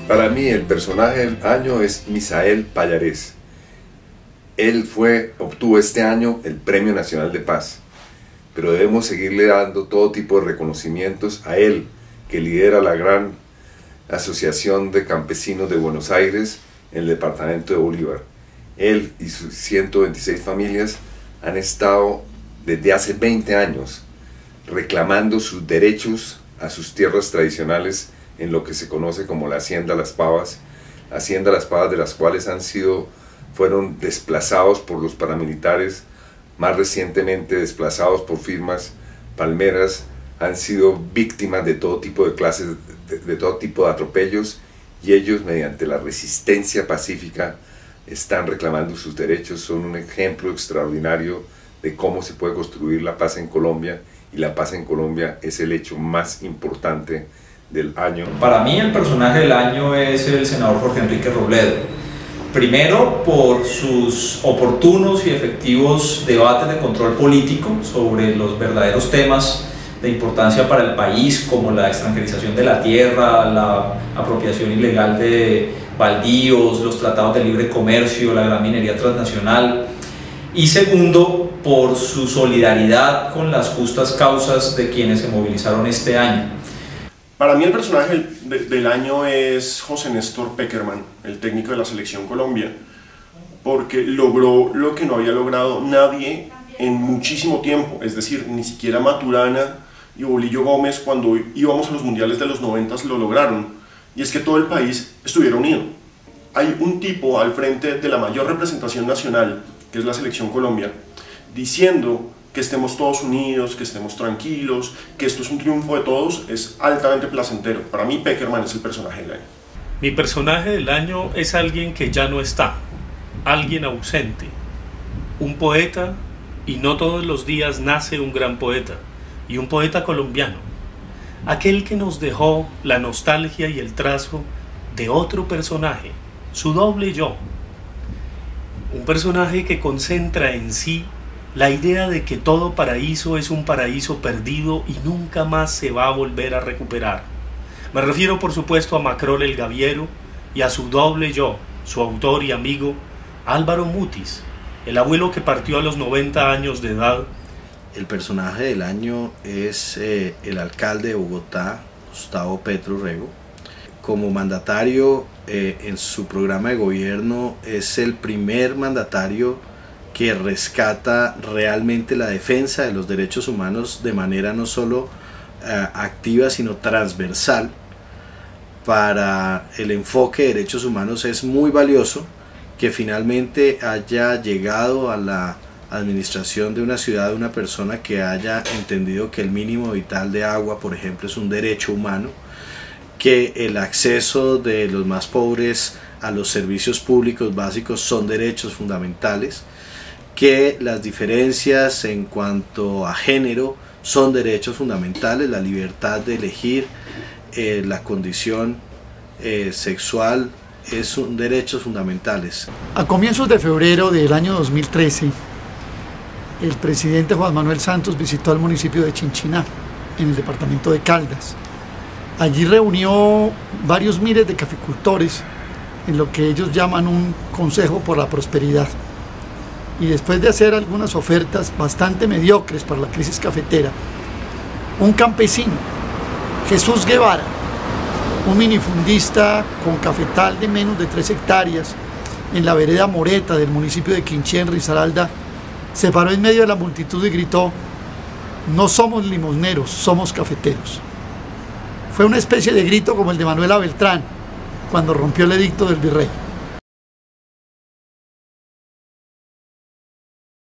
Para mí el personaje del año es Misael Pallarés. Él obtuvo este año el Premio Nacional de Paz, pero debemos seguirle dando todo tipo de reconocimientos a él, que lidera la gran Asociación de Campesinos de Buenos Aires en el departamento de Bolívar. Él y sus 126 familias han estado desde hace 20 años reclamando sus derechos a sus tierras tradicionales en lo que se conoce como la Hacienda Las Pavas, de las cuales fueron desplazados por los paramilitares, más recientemente desplazados por firmas palmeras, han sido víctimas de todo tipo de de todo tipo de atropellos, y ellos, mediante la resistencia pacífica, están reclamando sus derechos. Son un ejemplo extraordinario de cómo se puede construir la paz en Colombia, y la paz en Colombia es el hecho más importante del año. Para mí el personaje del año es el senador Jorge Enrique Robledo. Primero, por sus oportunos y efectivos debates de control político sobre los verdaderos temas de importancia para el país, como la extranjerización de la tierra, la apropiación ilegal de baldíos, los tratados de libre comercio, la gran minería transnacional. Y segundo, por su solidaridad con las justas causas de quienes se movilizaron este año. Para mí el personaje del año es José Néstor Pekerman, el técnico de la Selección Colombia, porque logró lo que no había logrado nadie en muchísimo tiempo, es decir, ni siquiera Maturana y Bolillo Gómez, cuando íbamos a los mundiales de los 90, lo lograron, y es que todo el país estuviera unido. Hay un tipo al frente de la mayor representación nacional, que es la Selección Colombia, diciendo que estemos todos unidos, que estemos tranquilos, que esto es un triunfo de todos, es altamente placentero. Para mí Pekerman es el personaje del año. Mi personaje del año es alguien que ya no está, alguien ausente, un poeta, y no todos los días nace un gran poeta, y un poeta colombiano, aquel que nos dejó la nostalgia y el trazo de otro personaje, su doble yo, un personaje que concentra en sí la idea de que todo paraíso es un paraíso perdido y nunca más se va a volver a recuperar. Me refiero por supuesto a Macrol el Gaviero y a su doble yo, su autor y amigo Álvaro Mutis, el abuelo que partió a los 90 años de edad. El personaje del año es el alcalde de Bogotá, Gustavo Petro Urrego. Como mandatario en su programa de gobierno es el primer mandatario que rescata realmente la defensa de los derechos humanos de manera no solo activa sino transversal. Para el enfoque de derechos humanos es muy valioso que finalmente haya llegado a la administración de una ciudad una persona que haya entendido que el mínimo vital de agua, por ejemplo, es un derecho humano, que el acceso de los más pobres a los servicios públicos básicos son derechos fundamentales, que las diferencias en cuanto a género son derechos fundamentales, la libertad de elegir la condición sexual son derechos fundamentales. A comienzos de febrero del año 2013, el presidente Juan Manuel Santos visitó al municipio de Chinchiná, en el departamento de Caldas. Allí reunió varios miles de caficultores en lo que ellos llaman un Consejo por la Prosperidad. Y después de hacer algunas ofertas bastante mediocres para la crisis cafetera, un campesino, Jesús Guevara, un minifundista con cafetal de menos de 3 hectáreas en la vereda Moreta del municipio de Quinché, en Risaralda, se paró en medio de la multitud y gritó: "No somos limosneros, somos cafeteros". Fue una especie de grito como el de Manuela Beltrán cuando rompió el edicto del virrey.